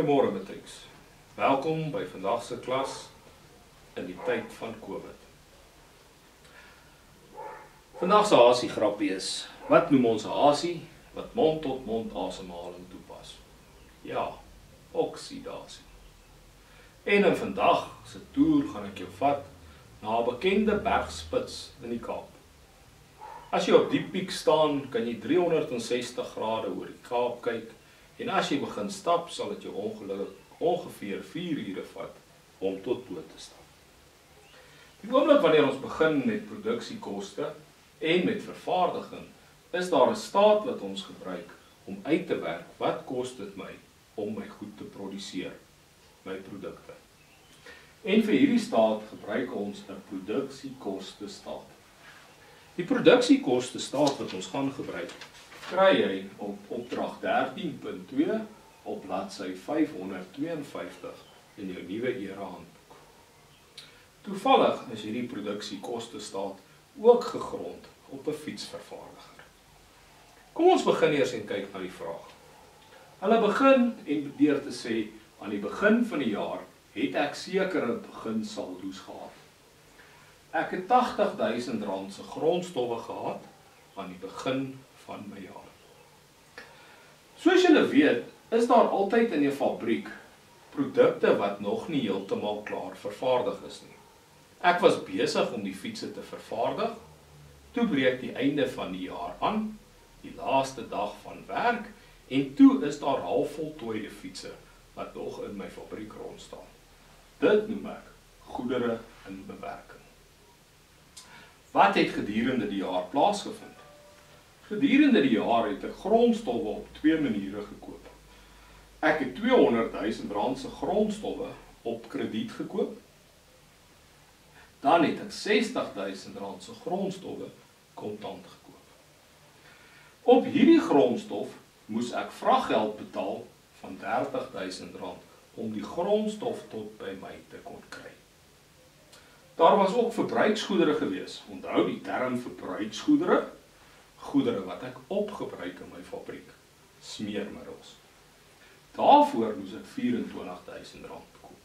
Goeiemôre matrieks. Welkom by vandag se klas in die tyd van COVID. Vandag se hasie grappie is, wat noem ons 'n hasie wat mond tot mond asemhaling toepas? Ja, oksidasie. En in vandag se toer gaan ek jou vat na 'n bekende bergspits in die Kaap. As jy op die piek staan, kan jy 360 grade oor die Kaap kyk. En as jy begin stap, sal dit jou ongeveer 4 ure vat om tot bo te stap. Die oomblik wanneer ons begin met produksiekoste en met vervaardiging, is daar 'n staat wat ons gebruik om uit te werk wat kos dit my om my goed te produseer, my produkte. En vir hierdie staat gebruik ons 'n produksiekoste staat. Die produksiekoste staat wat ons gaan gebruik, kry jy op opdrag 13.2 op bladsy 552 in jou nuwe era handboek. Toevallig is hierdie produksiekoste staat ook gegrond op 'n fietsvervaardiger. Kom ons begin eers en kyk na die vraag. Hulle begin en deur te sê, aan die begin van die jaar het ek sekere beginsaldo's gehad. Ek het R80.000 se grondstowwe gehad aan die begin van my jaar. Soos julle weet, is daar altyd in 'n fabriek produkte wat nog nie heeltemal klaar vervaardig is nie. Ek was besig om die fietsse te vervaardig, toe breek die einde van die jaar aan, die laaste dag van werk, en toe is daar halfvoltooide fietsse wat nog in my fabriek rondstaan. Dit noem ek goedere in bewerking. Wat het gedurende die jaar plaasgevind? Gedurende die jaar het ek grondstowwe op 2 maniere gekoop. Ek het R200.000 se grondstowwe op krediet gekoop. Dan het ek R60.000 se grondstowwe kontant gekoop. Op hierdie grondstof moes ek vraggeld betaal van R30.000 om die grondstof tot by my te kon kry. Daar was ook verbruiksgoedere gewees. Onthou die term verbruiksgoedere, goedere wat ek opgebruik in my fabriek, smeermiddels. Daarvoor moes ek R24.000 koop.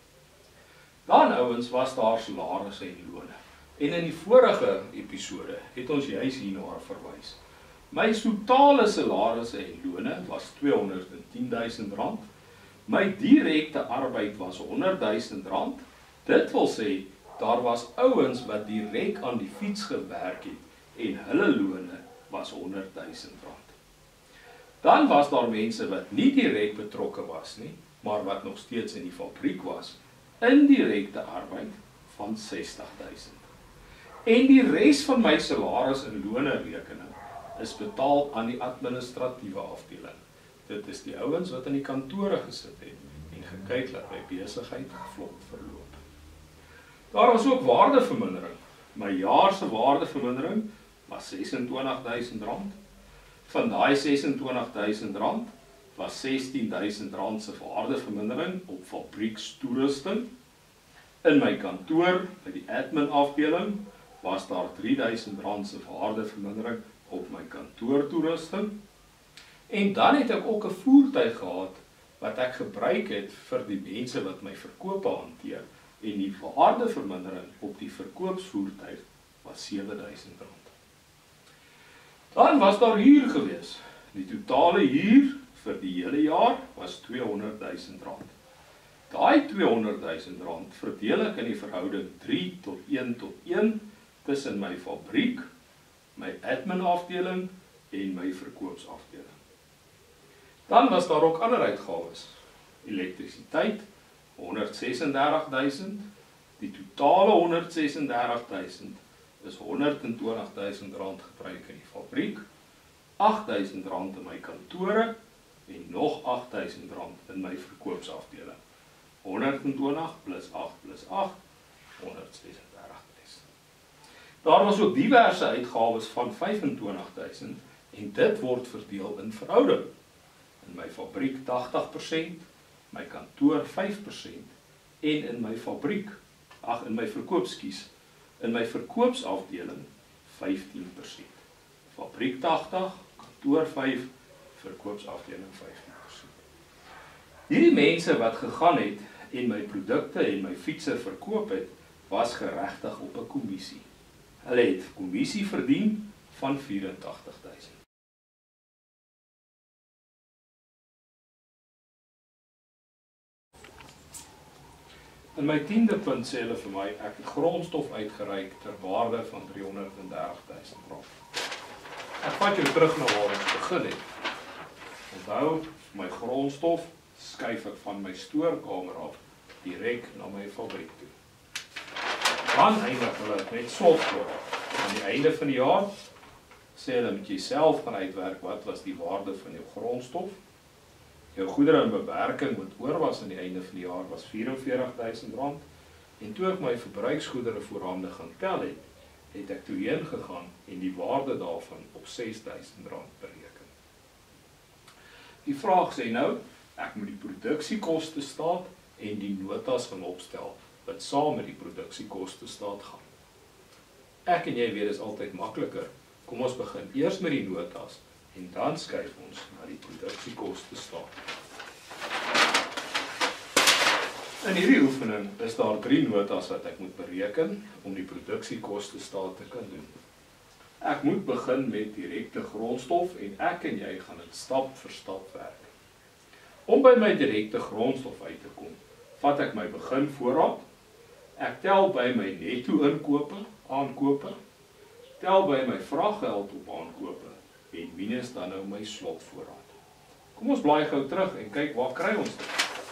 Dan ouens was daar salarisse en lone. En in die vorige episode het ons juis hierna verwys. My totale salarisse en lone was R210.000. My direkte arbeid was R100.000. Dit wil sê, daar was ouens wat direk aan die fiets gewerk het en hulle lone was R100.000. Dan was daar mense wat nie direk betrokke was nie, maar wat nog steeds in die fabriek was, indirekte arbeid van R60.000. En die res van my salaris en lone rekening is betaal aan die administratiewe afdeling. Dit is die ouens wat in die kantore gesit het en gekyk dat my besigheid vlot verloop. Daar was ook waardevermindering. My jaarse waardevermindering was R26.000. Van daai R26.000 was R16.000 se waardevermindering op fabriekstoerusting. In my kantoor, by die admin afdeling, was daar R3.000 se waardevermindering op my kantoortoerusting. En dan het ek ook 'n voertuig gehad wat ek gebruik het vir die mense wat my verkope hanteer. En die waardevermindering op die verkoopsvoertuig was R7.000. Dan was daar huur gewees. Die totale huur vir die hele jaar was R200.000. Daai R200.000 verdeel ek in die verhouding 3:1 tussen my fabriek, my admin afdeling en my verkoopsafdeling. Dan was daar ook ander uitgawes. Elektrisiteit, R136.000. Die totale R136.000 is R120.000 gebruik in die fabriek, R8.000 in my kantore en nog R8.000 in my verkoopsafdeling. 120 plus 8 plus 8, 136.000. Daar was ook diverse uitgawes van R25.000 en dit word verdeel in verhouding. In my fabriek 80%, my kantoor 5% en in my verkoopsafdeling 15%. Fabriek 80, kantoor 5, verkoopsafdeling 15%. Hierdie mense wat gegaan het en my produkte en my fietsse verkoop het, was geregtig op 'n kommissie. Hulle het kommissie verdien van 84.000. In my 10de punt sê hulle vir my, ek het grondstof uitgereik ter waarde van R330.000. Ek vat jou terug na waar ons begin het. Onthou, my grondstof skuif ek van my stoorkamer af direk na my fabriek toe. Dan eindig hulle met slotvoorraad. Aan die einde van die jaar sê hulle met jouself gaan uitwerk wat was die waarde van jou grondstof. Jou goedere in bewerking wat oor was aan die einde van die jaar was R44.000 en toe ek my verbruiksgoedere voorhande gaan tel het, het ek toe heen gegaan en die waarde daarvan op R6.000 bereken. Die vraag sê nou, ek moet die produksiekoste staat en die notas gaan opstel wat saam met die produksiekoste staat gaan. Ek en jy weet is altyd makliker. Kom ons begin eers met die notas en dan skuif ons na die produksiekoste staat. In hierdie oefening is daar 3 notas wat ek moet bereken om die produksiekoste staat te kan doen. Ek moet begin met direkte grondstof en ek en jy gaan dit stap vir stap werk. Om by my direkte grondstof uit te kom, vat ek my begin voorraad, ek tel by my netto aankope, tel by my vraggeld op aankope en minus dan nou my slotvoorraad. Kom ons blaai gou terug en kyk waar kry ons dit.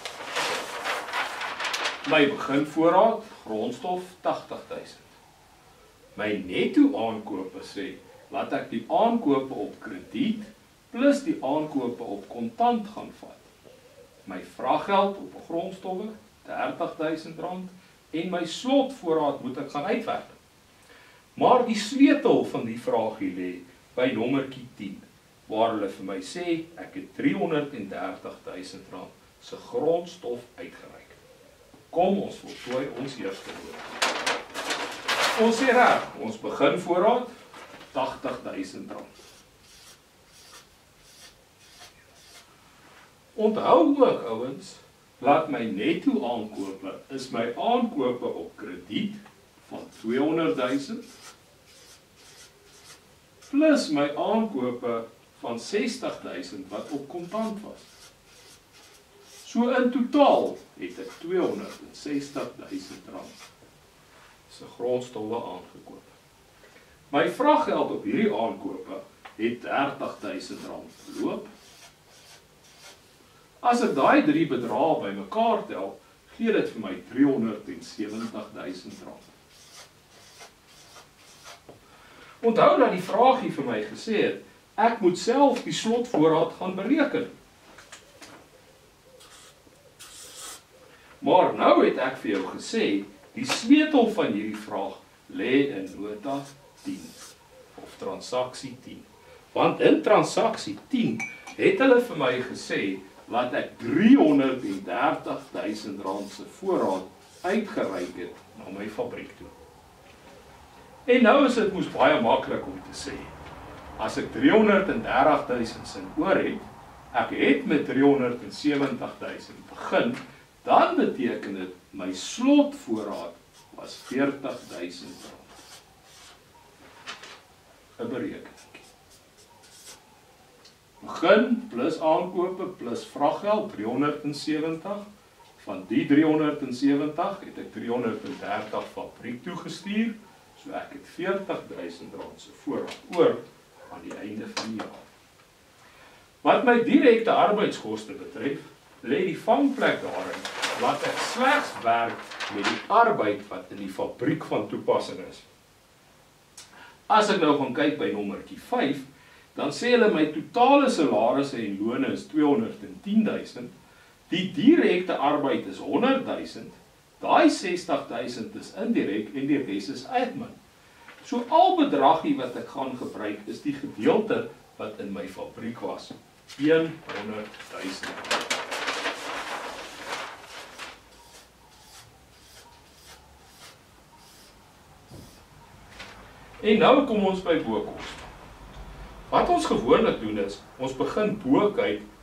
My beginvoorraad, grondstof, 80.000. My netto aankope sê, laat ek die aankope op krediet plus die aankope op kontant gaan vat. My vraggeld op grondstowwe, R30.000 en my slotvoorraad moet ek gaan uitwerk. Maar die sleutel van die vraagie lê by nommertjie 10, waar hulle vir my sê, ek het R330.000 se grondstof uitgereik. Kom ons voltooi ons eerste woord. Ons sê reg, ons beginvoorraad, R80.000. Onthou ook, ouens, laat my netto aankope is my aankope op krediet van R200.000 plus my aankope van R60.000 wat op kontant was. So in totaal het ek R260.000 se grondstowwe aangekoop. My vraggeld op hierdie aankope het R30.000 beloop. As ek daai 3 bedrae bymekaar tel, gee dit vir my R370.000. Onthou dat die vraagie vir my gesê het, ek moet self die slotvoorraad gaan bereken. Maar nou het ek vir jou gesê, die sleutel van hierdie vraag lê in nota 10 of transaksie 10. Want in transaksie 10 het hulle vir my gesê, laat ek R330.000 se voorraad uitgereik het na my fabriek toe. En nou is dit mos baie maklik om te sê, as ek R330.000 oor het, ek het met R370.000 begin, dan beteken dit my slotvoorraad was R40.000. 'n berekening. Begin plus aankope plus vraggeld 370. Van die 370 het ek 330 fabriek toegestuur, so ek het R40.000 se voorraad oor aan die einde van die jaar. Wat my direkte arbeidskoste betref, lê die vangplek daarin dat ek slegs werk met die arbeid wat in die fabriek van toepassing is. As ek nou gaan kyk by nommertjie 5, dan sê hulle my totale salarisse en lone is 210.000, die direkte arbeid is 100.000, daai 60.000 is indirek en die res is admin. So al bedragie wat ek gaan gebruik is die gedeelte wat in my fabriek was, 100.000. En nou kom ons by bokoste. Wat ons gewoonlik doen is, ons begin bo kyk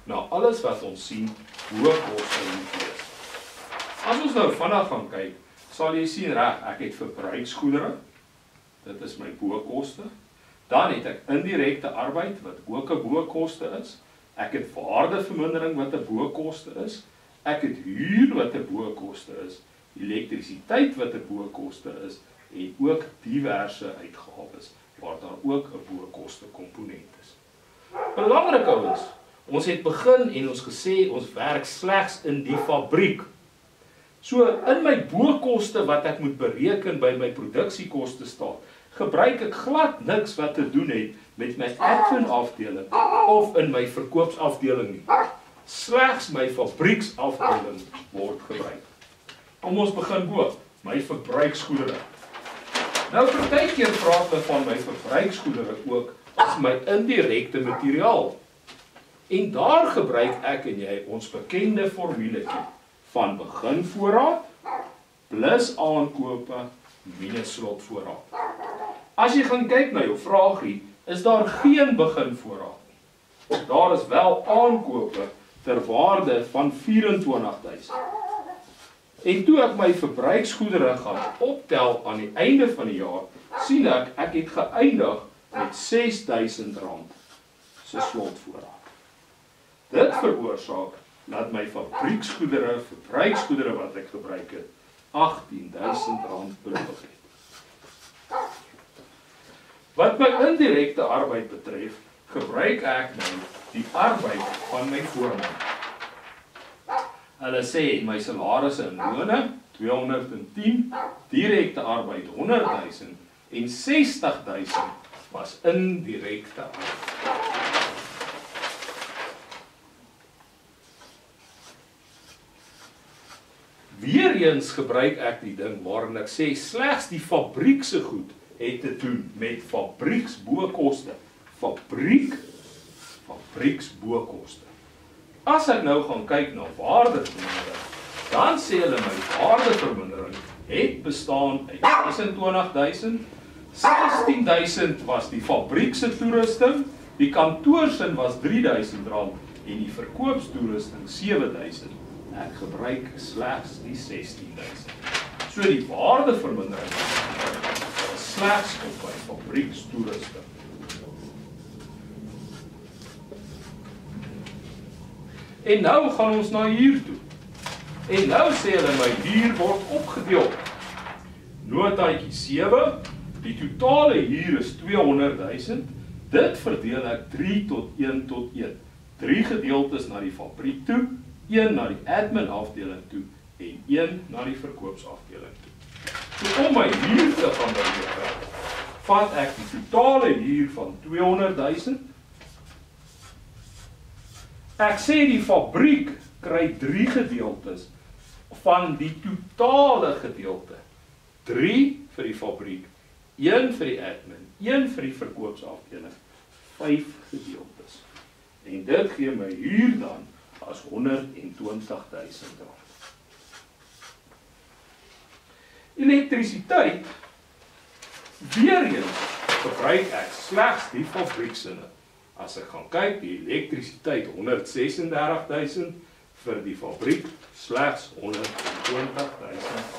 na alles wat ons sien, hoë koste moet wees. As ons nou vinnig gaan kyk, sal jy sien reg, ek het verbruiksgoedere, dit is my boekoste. Dan het ek indirekte arbeid wat ook 'n boekoste is. Ek het waardevermindering wat 'n boekoste is. Ek het huur wat 'n boekoste is, elektrisiteit wat 'n boekoste is en ook diverse uitgawes waar daar ook 'n boekoste komponent is. Belangrik ouens, ons het begin en ons gesê ons werk slegs in die fabriek. So in my boekoste wat ek moet bereken by my produksiekoste staan, gebruik ek glad niks wat te doen het met my admin afdeling of in my verkoopsafdeling nie. Slegs my fabrieksafdeling word gebruik. Kom ons begin bo, my verbruiksgoedere. Nou partykeer praat hulle van my verbruiksgoedere ook as my indirekte materiaal. En daar gebruik ek en jy ons bekende formuletjie van beginvoorraad plus aankope minus slotvoorraad. As jy gaan kyk na jou vraagie, is daar geen beginvoorraad nie. Daar is wel aankope ter waarde van 24.000. En toe ek my verbruiksgoedere gaan optel aan die einde van die jaar, sien ek het geëindig met R6.000 se slotvoorraad. Dit veroorsaak dat my fabrieksgoedere, verbruiksgoedere wat ek gebruik het, R18.000 beloop het. Wat my indirekte arbeid betref, gebruik ek nou die arbeid van my voorman. Hulle sê my salarisse en lone 210, direkte arbeid 100.000 en 60.000 was indirekte arbeid. Weereens gebruik ek die ding waarin ek sê slegs die fabriekse goed het te doen met fabrieksboekoste. Fabrieksboekoste. As ek nou gaan kyk na waardevermindering, dan sê hulle my waardevermindering het bestaan uit 26.000, 16.000 was die fabriekse toerusting, die kantoorsin was R3.000 en die verkoopstoerusting 7.000. Ek gebruik slegs die 16.000. So die waardevermindering is slegs op my fabriekstoerusting. En nou gaan ons na huur toe. En nou sê hulle my huur word opgedeel. Notaatjie 7, die totale huur is 200.000. Dit verdeel ek 3 tot 1 tot 1. 3 gedeeltes na die fabriek toe, 1 na die admin afdeling toe en 1 na die verkoopsafdeling toe. So om my huur te gaan bereken, vat ek die totale huur van 200.000. Ek sê die fabriek kry 3 gedeeltes van die totale gedeelte. 3 vir die fabriek, 1 vir die admin, 1 vir die verkoopsafdeling, 5 gedeeltes. En dit gee my huur dan as R120.000. Elektrisiteit, weer eens gebruik ek slegs die fabrieksinne. As ek gaan kyk, die elektrisiteit R136.000 vir die fabriek, slegs R120.000.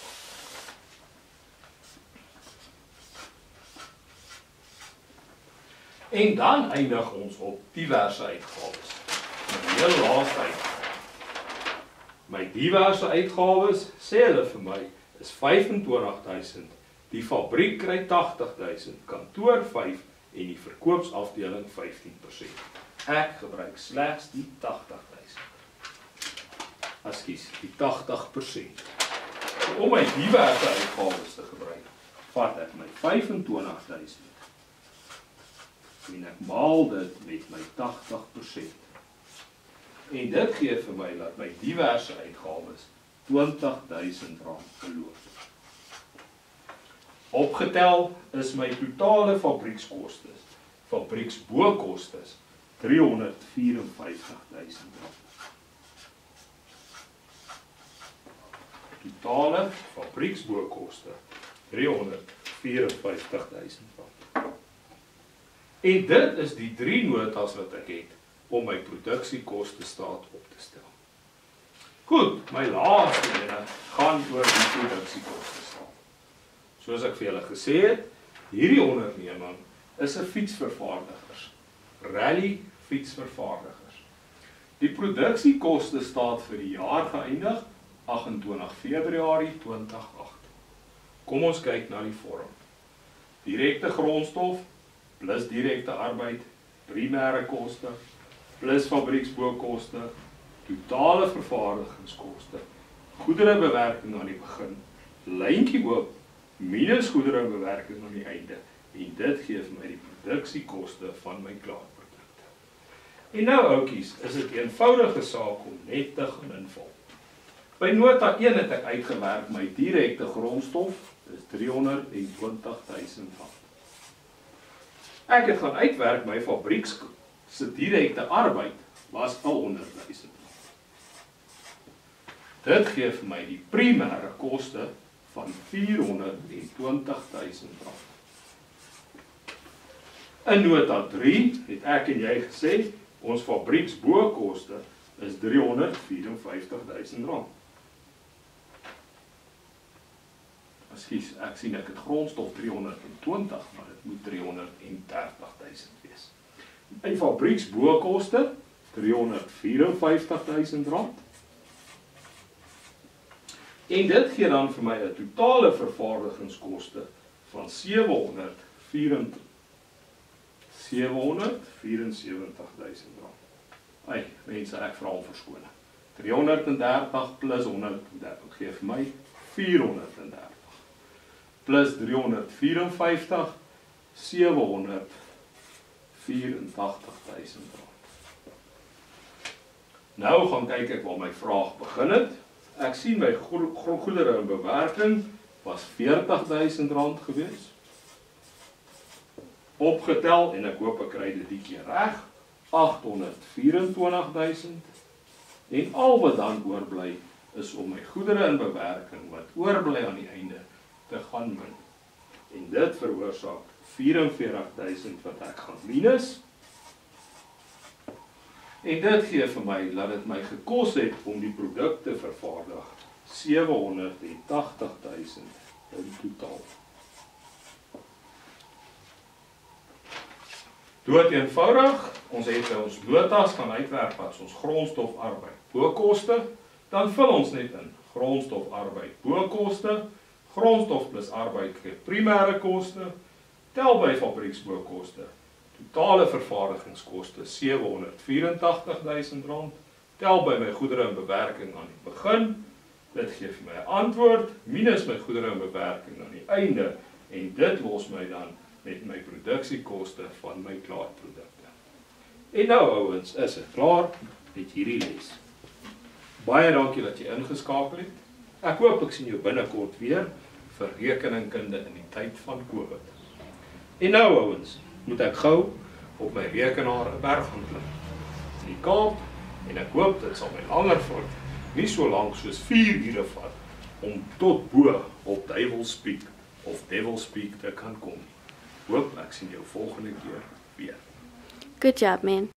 En dan eindig ons op diverse uitgawes. My heel laaste uitgawes. My diverse uitgawes, sê hulle vir my, is 25.000. Die fabriek kry 80.000, kantoor 5 en die verkoopsafdeling 15%. Ek gebruik slegs die 80.000. Ekskuus, die 80%. So om my diverse uitgawes te gebruik, vat ek my 25.000 en ek maal dit met my 80%. En dit gee vir my dat my diverse uitgawes R20.000 beloop. Opgetel is my totale fabriekskostes, fabrieksboekostes, R354.000. Totale fabrieksboekoste, R354.000. En dit is die 3 notas wat ek het om my produksiekoste staat op te stel. Goed, my laaste ene gaan oor die produksiekoste staat. Soos ek vir julle gesê het, hierdie onderneming is 'n fietsvervaardigers, rally fietsvervaardigers. Die produksiekoste staat vir die jaar geëindig 28 Februarie 2008. Kom ons kyk na die vorm. Direkte grondstof plus direkte arbeid, primêre koste plus fabrieksboukoste, totale vervaardigingskoste, goederebewerking aan die begin, lyntjie oop, minus goederebewerking aan die einde, en dit gee vir my die produksiekoste van my klaarprodukte. En nou oukies, is dit 'n eenvoudige saak om net te gaan invul. By nota 1 het ek uitgewerk my direkte grondstof, is R320.000. Ek het gaan uitwerk my fabrieks se direkte arbeid was R100.000. Dit gee vir my die primêre koste van R420.000. In nota 3 het ek en jy gesê, ons fabrieksboukoste is R354.000. Ekskuus, ek sien ek het grondstof 320, maar dit moet 330.000 wees. My fabrieksboukoste R354.000. En dit gee dan vir my 'n totale vervaardigingskoste van R774.000. Ai, mense, ek vra om verskoning. 330 plus 130 gee vir my 430. Plus 354, R784.000. Nou gaan kyk ek waar my vraag begin het. Ek sien my goedere in bewerking was R40.000 gewees. Opgetel, en ek hoop ek kry dit die keer reg, 824.000. En al wat dan oorbly is om my goedere in bewerking wat oorbly aan die einde te gaan min. En dit veroorsaak 44.000 wat ek gaan minus. En dit gee vir my, dat dit my gekos het om die produk te vervaardig, 780.000 in totaal. Dood eenvoudig, ons het ons notas gaan uitwerk wat ons grondstof arbeid boukoste, dan vul ons net in grondstof arbeid boukoste, grondstof plus arbeid gee primêre koste, tel by fabrieksboukoste, totale vervaardigingskoste R784.000, tel by my goedere in bewerking aan die begin, dit gee vir my 'n antwoord, minus my goedere in bewerking aan die einde, en dit los my dan met my produksiekoste van my klaarprodukte. En nou ouens, is dit klaar met hierdie les. Baie dankie dat jy ingeskakel het. Ek hoop ek sien jou binnekort weer vir rekeningkunde in die tyd van COVID. En nou ouens, moet ek gou op my rekenaar 'n berg gaan klim in die Kaap, en ek hoop dit sal my langer vat, nie so lank soos 4 ure vat, om tot bo op Duivelspeek of Devilspeek te kan kom. Hoop ek sien jou volgende keer weer. Good job, man.